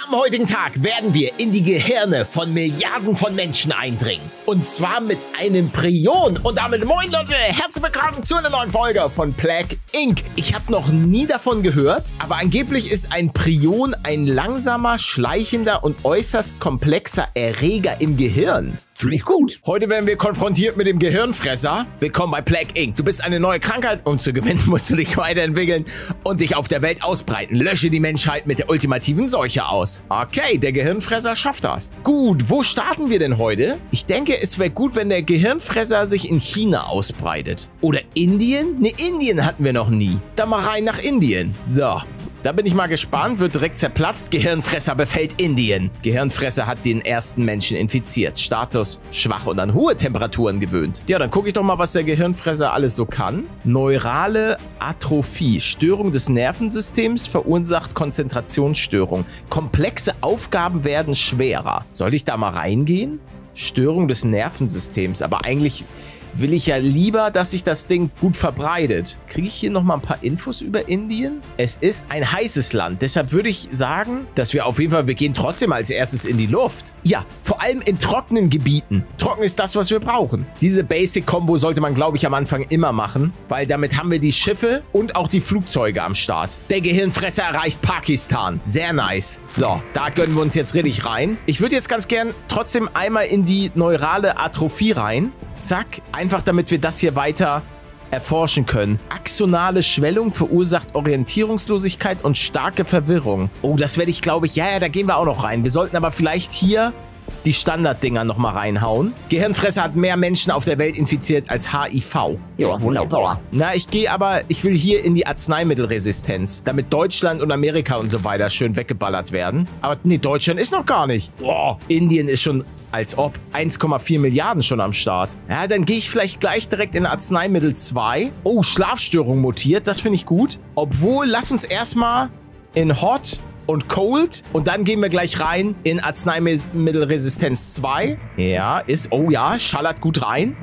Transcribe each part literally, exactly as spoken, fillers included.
Am heutigen Tag werden wir in die Gehirne von Milliarden von Menschen eindringen. Und zwar mit einem Prion. Und damit moin Leute, herzlich willkommen zu einer neuen Folge von Plague Incorporated. Ich habe noch nie davon gehört, aber angeblich ist ein Prion ein langsamer, schleichender und äußerst komplexer Erreger im Gehirn. Finde ich gut. Heute werden wir konfrontiert mit dem Gehirnfresser. Willkommen bei Plague Incorporated. Du bist eine neue Krankheit. Um zu gewinnen, musst du dich weiterentwickeln und dich auf der Welt ausbreiten. Lösche die Menschheit mit der ultimativen Seuche aus. Okay, der Gehirnfresser schafft das. Gut, wo starten wir denn heute? Ich denke, es wäre gut, wenn der Gehirnfresser sich in China ausbreitet. Oder Indien? Ne, Indien hatten wir noch nie. Dann mal rein nach Indien. So. Da bin ich mal gespannt, wird direkt zerplatzt. Gehirnfresser befällt Indien. Gehirnfresser hat den ersten Menschen infiziert. Status schwach und an hohe Temperaturen gewöhnt. Ja, dann gucke ich doch mal, was der Gehirnfresser alles so kann. Neurale Atrophie. Störung des Nervensystems verursacht Konzentrationsstörung. Komplexe Aufgaben werden schwerer. Soll ich da mal reingehen? Störung des Nervensystems. Aber eigentlich will ich ja lieber, dass sich das Ding gut verbreitet. Kriege ich hier nochmal ein paar Infos über Indien? Es ist ein heißes Land. Deshalb würde ich sagen, dass wir auf jeden Fall, wir gehen trotzdem als erstes in die Luft. Ja, vor allem in trockenen Gebieten. Trocken ist das, was wir brauchen. Diese Basic-Kombo sollte man, glaube ich, am Anfang immer machen, weil damit haben wir die Schiffe und auch die Flugzeuge am Start. Der Gehirnfresser erreicht Pakistan. Sehr nice. So, da gönnen wir uns jetzt richtig rein. Ich würde jetzt ganz gern trotzdem einmal in die neurale Atrophie rein. Zack, einfach damit wir das hier weiter erforschen können. Axonale Schwellung verursacht Orientierungslosigkeit und starke Verwirrung. Oh, das werde ich, glaube ich, ja, ja, da gehen wir auch noch rein. Wir sollten aber vielleicht hier die Standarddinger nochmal reinhauen. Gehirnfresser hat mehr Menschen auf der Welt infiziert als H I V. Ja, wunderbar. Na, ich gehe aber, ich will hier in die Arzneimittelresistenz, damit Deutschland und Amerika und so weiter schön weggeballert werden. Aber nee, Deutschland ist noch gar nicht. Boah, Indien ist schon, als ob, eins Komma vier Milliarden schon am Start. Ja, dann gehe ich vielleicht gleich direkt in Arzneimittel zwei. Oh, Schlafstörung mutiert, das finde ich gut. Obwohl, lass uns erstmal in Hot und Cold. Und dann gehen wir gleich rein in Arzneimittelresistenz zwei. Ja, ist, oh ja, schallert gut rein.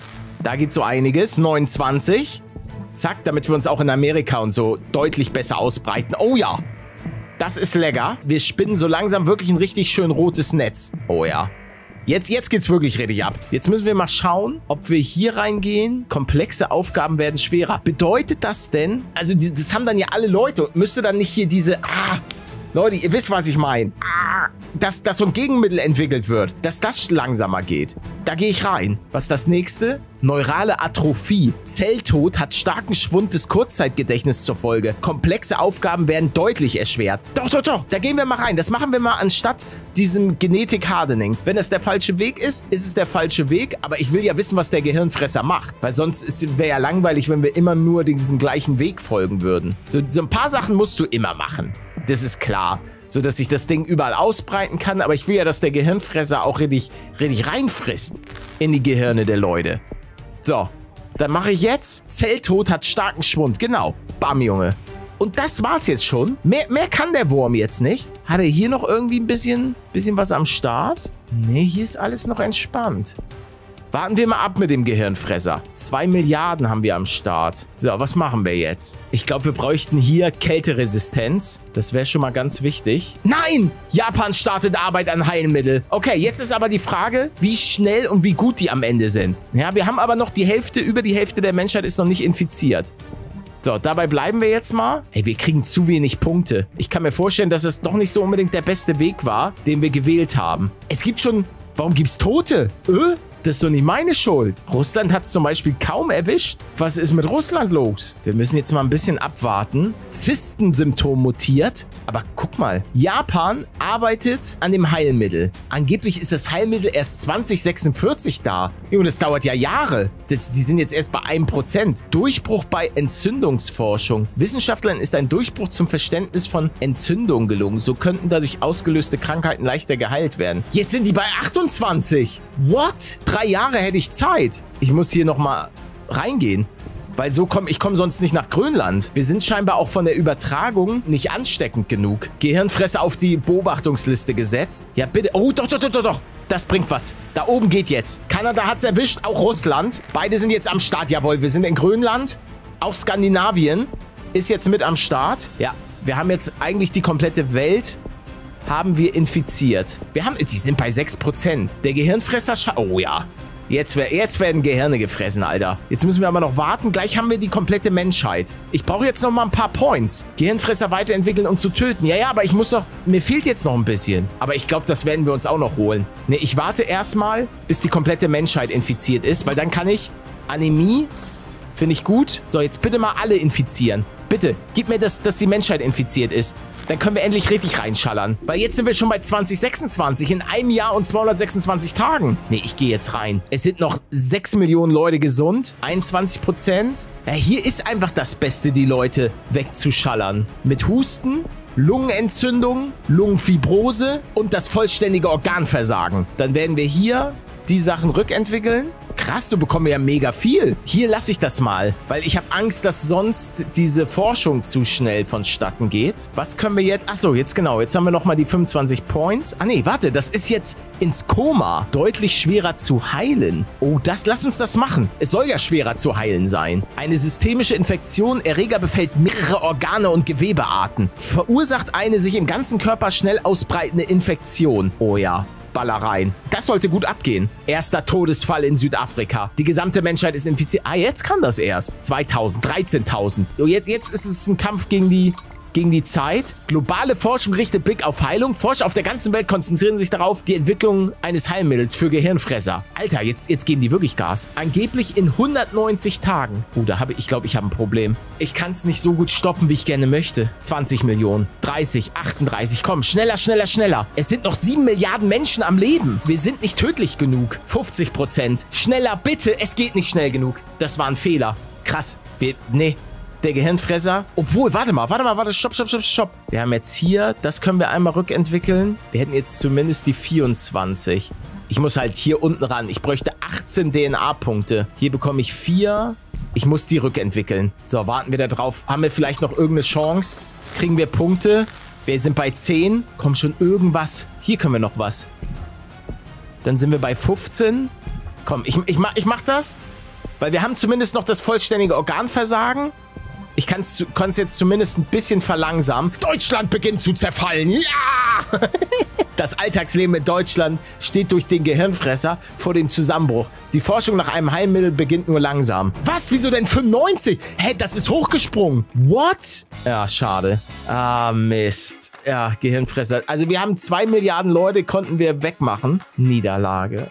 Da geht so einiges. neunundzwanzig. Zack, damit wir uns auch in Amerika und so deutlich besser ausbreiten. Oh ja, das ist lecker. Wir spinnen so langsam wirklich ein richtig schön rotes Netz. Oh ja. Jetzt, jetzt geht's wirklich richtig ab. Jetzt müssen wir mal schauen, ob wir hier reingehen. Komplexe Aufgaben werden schwerer. Bedeutet das denn, also die, das haben dann ja alle Leute. Müsste dann nicht hier diese, ah, Leute, ihr wisst, was ich meine. Ah, dass, dass so ein Gegenmittel entwickelt wird, dass das langsamer geht. Da gehe ich rein. Was ist das nächste? Neurale Atrophie. Zelltod hat starken Schwund des Kurzzeitgedächtnisses zur Folge. Komplexe Aufgaben werden deutlich erschwert. Doch, doch, doch. Da gehen wir mal rein. Das machen wir mal anstatt diesem Genetic Hardening. Wenn das der falsche Weg ist, ist es der falsche Weg. Aber ich will ja wissen, was der Gehirnfresser macht. Weil sonst wäre ja langweilig, wenn wir immer nur diesem gleichen Weg folgen würden. So, so ein paar Sachen musst du immer machen. Das ist klar. So, dass sich das Ding überall ausbreiten kann. Aber ich will ja, dass der Gehirnfresser auch richtig, richtig reinfrisst in die Gehirne der Leute. So, dann mache ich jetzt. Zelltod hat starken Schwund. Genau. Bam, Junge. Und das war's jetzt schon. Mehr, mehr kann der Wurm jetzt nicht. Hat er hier noch irgendwie ein bisschen, bisschen was am Start? Nee, hier ist alles noch entspannt. Warten wir mal ab mit dem Gehirnfresser. Zwei Milliarden haben wir am Start. So, was machen wir jetzt? Ich glaube, wir bräuchten hier Kälteresistenz. Das wäre schon mal ganz wichtig. Nein! Japan startet Arbeit an Heilmittel. Okay, jetzt ist aber die Frage, wie schnell und wie gut die am Ende sind. Ja, wir haben aber noch die Hälfte, über die Hälfte der Menschheit ist noch nicht infiziert. So, dabei bleiben wir jetzt mal. Hey, wir kriegen zu wenig Punkte. Ich kann mir vorstellen, dass es doch nicht so unbedingt der beste Weg war, den wir gewählt haben. Es gibt schon... Warum gibt's Tote? Äh? Das ist doch nicht meine Schuld. Russland hat es zum Beispiel kaum erwischt. Was ist mit Russland los? Wir müssen jetzt mal ein bisschen abwarten. Zystensymptom mutiert. Aber guck mal. Japan arbeitet an dem Heilmittel. Angeblich ist das Heilmittel erst zwanzig sechsundvierzig da. Und das dauert ja Jahre. Das, die sind jetzt erst bei einem Prozent. Durchbruch bei Entzündungsforschung. Wissenschaftlern ist ein Durchbruch zum Verständnis von Entzündung gelungen. So könnten dadurch ausgelöste Krankheiten leichter geheilt werden. Jetzt sind die bei achtundzwanzig. What? Drei Jahre hätte ich Zeit. Ich muss hier nochmal reingehen. Weil so komme ich komme sonst nicht nach Grönland. Wir sind scheinbar auch von der Übertragung nicht ansteckend genug. Gehirnfresser auf die Beobachtungsliste gesetzt. Ja, bitte. Oh, doch, doch, doch, doch, doch. Das bringt was. Da oben geht jetzt. Kanada hat es erwischt, auch Russland. Beide sind jetzt am Start. Jawohl, wir sind in Grönland. Auch Skandinavien ist jetzt mit am Start. Ja, wir haben jetzt eigentlich die komplette Welt haben wir infiziert? Wir haben, die sind bei sechs Prozent. Der Gehirnfresser, oh ja. Jetzt, jetzt werden Gehirne gefressen, Alter. Jetzt müssen wir aber noch warten. Gleich haben wir die komplette Menschheit. Ich brauche jetzt noch mal ein paar Points. Gehirnfresser weiterentwickeln und zu töten. Ja, ja, aber ich muss doch... Mir fehlt jetzt noch ein bisschen. Aber ich glaube, das werden wir uns auch noch holen. Ne, ich warte erstmal, bis die komplette Menschheit infiziert ist. Weil dann kann ich... Anämie... Finde ich gut. So, jetzt bitte mal alle infizieren. Bitte, gib mir das, dass die Menschheit infiziert ist. Dann können wir endlich richtig reinschallern. Weil jetzt sind wir schon bei zwanzig sechsundzwanzig. In einem Jahr und zweihundertsechsundzwanzig Tagen. Nee, ich gehe jetzt rein. Es sind noch sechs Millionen Leute gesund. einundzwanzig Prozent. Ja, hier ist einfach das Beste, die Leute wegzuschallern. Mit Husten, Lungenentzündung, Lungenfibrose und das vollständige Organversagen. Dann werden wir hier die Sachen rückentwickeln. Krass, so bekommen wir ja mega viel. Hier lasse ich das mal, weil ich habe Angst, dass sonst diese Forschung zu schnell vonstatten geht. Was können wir jetzt? Achso, jetzt genau. Jetzt haben wir nochmal die fünfundzwanzig Points. Ah nee, warte, das ist jetzt ins Koma. Deutlich schwerer zu heilen. Oh, das, lass uns das machen. Es soll ja schwerer zu heilen sein. Eine systemische Infektion, Erreger befällt mehrere Organe und Gewebearten. Verursacht eine sich im ganzen Körper schnell ausbreitende Infektion. Oh ja. Ballereien. Das sollte gut abgehen. Erster Todesfall in Südafrika. Die gesamte Menschheit ist infiziert. Ah, jetzt kann das erst. zweitausend, dreizehntausend. So, jetzt, jetzt ist es ein Kampf gegen die... Gegen die Zeit. Globale Forschung richtet Blick auf Heilung. Forscher auf der ganzen Welt konzentrieren sich darauf, die Entwicklung eines Heilmittels für Gehirnfresser. Alter, jetzt, jetzt geben die wirklich Gas. Angeblich in hundertneunzig Tagen. Oh, da habe ich, ich glaube, ich habe ein Problem. Ich kann es nicht so gut stoppen, wie ich gerne möchte. zwanzig Millionen, dreißig, achtunddreißig. Komm, schneller, schneller, schneller. Es sind noch sieben Milliarden Menschen am Leben. Wir sind nicht tödlich genug. fünfzig Prozent. Schneller, bitte. Es geht nicht schnell genug. Das war ein Fehler. Krass. Wir, nee. Der Gehirnfresser. Obwohl, warte mal, warte mal, warte, stopp, stopp, stopp, stopp. Wir haben jetzt hier, das können wir einmal rückentwickeln. Wir hätten jetzt zumindest die vierundzwanzig. Ich muss halt hier unten ran. Ich bräuchte achtzehn D N A-Punkte. Hier bekomme ich vier. Ich muss die rückentwickeln. So, warten wir da drauf. Haben wir vielleicht noch irgendeine Chance? Kriegen wir Punkte? Wir sind bei zehn. Komm schon, irgendwas. Hier können wir noch was. Dann sind wir bei fünfzehn. Komm, ich, ich, mach, ich mach das. Weil wir haben zumindest noch das vollständige Organversagen. Ich kann es jetzt zumindest ein bisschen verlangsamen. Deutschland beginnt zu zerfallen. Ja! Das Alltagsleben in Deutschland steht durch den Gehirnfresser vor dem Zusammenbruch. Die Forschung nach einem Heilmittel beginnt nur langsam. Was? Wieso denn fünfundneunzig? Hä, das ist hochgesprungen. What? Ja, schade. Ah, Mist. Ja, Gehirnfresser. Also wir haben zwei Milliarden Leute, konnten wir wegmachen. Niederlage.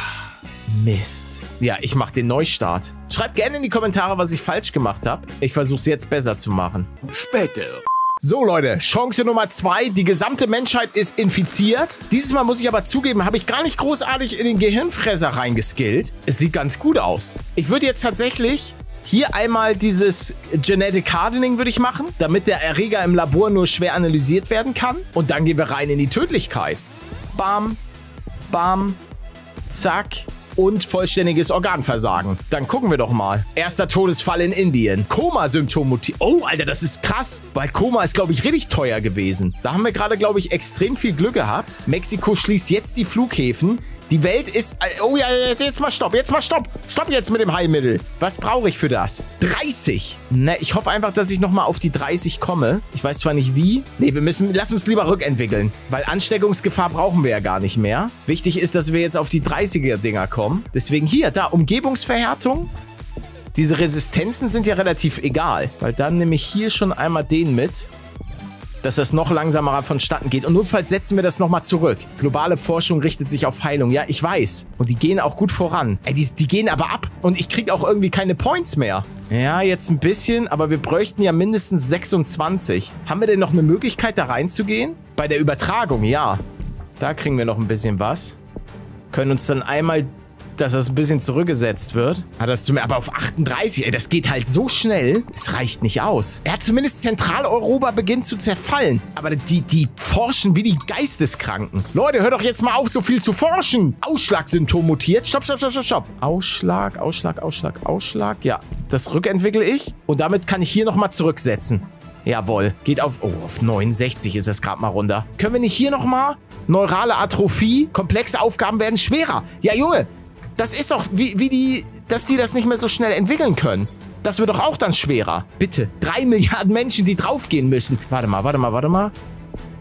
Mist. Ja, ich mache den Neustart. Schreibt gerne in die Kommentare, was ich falsch gemacht habe. Ich versuche es jetzt besser zu machen. Später. So, Leute. Chance Nummer zwei. Die gesamte Menschheit ist infiziert. Dieses Mal muss ich aber zugeben, habe ich gar nicht großartig in den Gehirnfresser reingeskillt. Es sieht ganz gut aus. Ich würde jetzt tatsächlich hier einmal dieses Genetic Hardening würde ich machen, damit der Erreger im Labor nur schwer analysiert werden kann. Und dann gehen wir rein in die Tödlichkeit. Bam. Bam. Zack. Und vollständiges Organversagen. Dann gucken wir doch mal. Erster Todesfall in Indien. Koma-Symptom. Oh, Alter, das ist krass. Weil Koma ist, glaube ich, richtig teuer gewesen. Da haben wir gerade, glaube ich, extrem viel Glück gehabt. Mexiko schließt jetzt die Flughäfen. Die Welt ist... Oh ja, jetzt mal stopp. Jetzt mal stopp. Stopp jetzt mit dem Heilmittel. Was brauche ich für das? dreißig. Ne, ich hoffe einfach, dass ich nochmal auf die dreißig komme. Ich weiß zwar nicht wie. Ne, wir müssen... Lass uns lieber rückentwickeln. Weil Ansteckungsgefahr brauchen wir ja gar nicht mehr. Wichtig ist, dass wir jetzt auf die dreißiger-Dinger kommen. Deswegen hier, da, Umgebungsverhärtung. Diese Resistenzen sind ja relativ egal. Weil dann nehme ich hier schon einmal den mit, dass das noch langsamer vonstatten geht. Und notfalls setzen wir das nochmal zurück. Globale Forschung richtet sich auf Heilung. Ja, ich weiß. Und die gehen auch gut voran. Ey, die, die gehen aber ab. Und ich kriege auch irgendwie keine Points mehr. Ja, jetzt ein bisschen. Aber wir bräuchten ja mindestens sechsundzwanzig. Haben wir denn noch eine Möglichkeit, da reinzugehen? Bei der Übertragung, ja. Da kriegen wir noch ein bisschen was. Können uns dann einmal... dass das ein bisschen zurückgesetzt wird. Hat das aber auf achtunddreißig, ey, das geht halt so schnell. Es reicht nicht aus. Er hat zumindest Zentraleuropa beginnt zu zerfallen. Aber die, die forschen wie die Geisteskranken. Leute, hört doch jetzt mal auf, so viel zu forschen. Ausschlagsymptom mutiert. Stopp, stopp, stopp, stopp, stopp. Ausschlag, Ausschlag, Ausschlag, Ausschlag. Ja, das rückentwickle ich. Und damit kann ich hier nochmal zurücksetzen. Jawohl. Geht auf... Oh, auf neunundsechzig ist das gerade mal runter. Können wir nicht hier nochmal? Neurale Atrophie. Komplexe Aufgaben werden schwerer. Ja, Junge. Das ist doch, wie, wie die, dass die das nicht mehr so schnell entwickeln können. Das wird doch auch dann schwerer. Bitte. Drei Milliarden Menschen, die draufgehen müssen. Warte mal, warte mal, warte mal.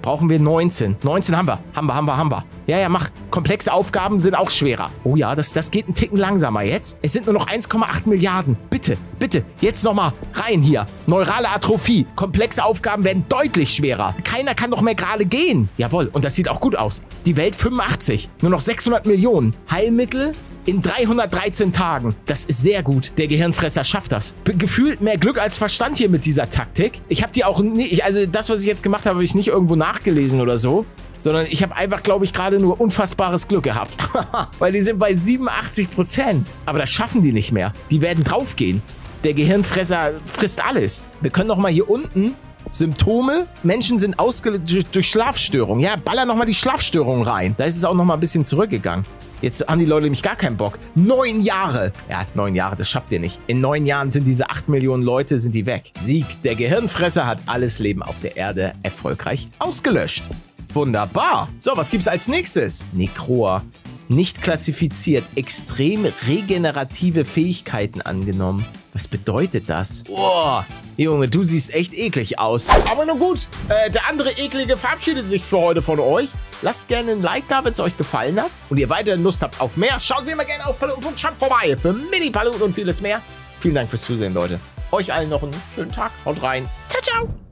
brauchen wir neunzehn. neunzehn haben wir. Haben wir, haben wir, haben wir. Ja, ja, mach. Komplexe Aufgaben sind auch schwerer. Oh ja, das, das geht einen Ticken langsamer jetzt. Es sind nur noch eins Komma acht Milliarden. Bitte, bitte, jetzt nochmal rein hier. Neurale Atrophie. Komplexe Aufgaben werden deutlich schwerer. Keiner kann noch mehr gerade gehen. Jawohl, und das sieht auch gut aus. Die Welt fünfundachtzig. Nur noch sechshundert Millionen. Heilmittel in dreihundertdreizehn Tagen. Das ist sehr gut. Der Gehirnfresser schafft das. Be- gefühlt mehr Glück als Verstand hier mit dieser Taktik. Ich habe die auch nicht, also das, was ich jetzt gemacht habe, habe ich nicht irgendwo nachgelesen oder so, sondern ich habe einfach, glaube ich, gerade nur unfassbares Glück gehabt. Weil die sind bei siebenundachtzig Prozent. Aber das schaffen die nicht mehr. Die werden draufgehen. Der Gehirnfresser frisst alles. Wir können noch mal hier unten Symptome. Menschen sind ausgelöst durch Schlafstörungen. Ja, baller noch mal die Schlafstörungen rein. Da ist es auch noch mal ein bisschen zurückgegangen. Jetzt haben die Leute nämlich gar keinen Bock. Neun Jahre. Ja, neun Jahre, das schafft ihr nicht. In neun Jahren sind diese acht Millionen Leute, sind die weg. Sieg, der Gehirnfresser hat alles Leben auf der Erde erfolgreich ausgelöscht. Wunderbar. So, was gibt's als nächstes? Necroa. Nicht klassifiziert. Extrem regenerative Fähigkeiten angenommen. Was bedeutet das? Boah, Junge, du siehst echt eklig aus. Aber nun gut, äh, der andere Eklige verabschiedet sich für heute von euch. Lasst gerne ein Like da, wenn es euch gefallen hat. Und ihr weiterhin Lust habt auf mehr, schaut wie immer gerne auf Paluten Punkt shop vorbei für Mini-Paluten und vieles mehr. Vielen Dank fürs Zusehen, Leute. Euch allen noch einen schönen Tag. Haut rein. Ciao, ciao.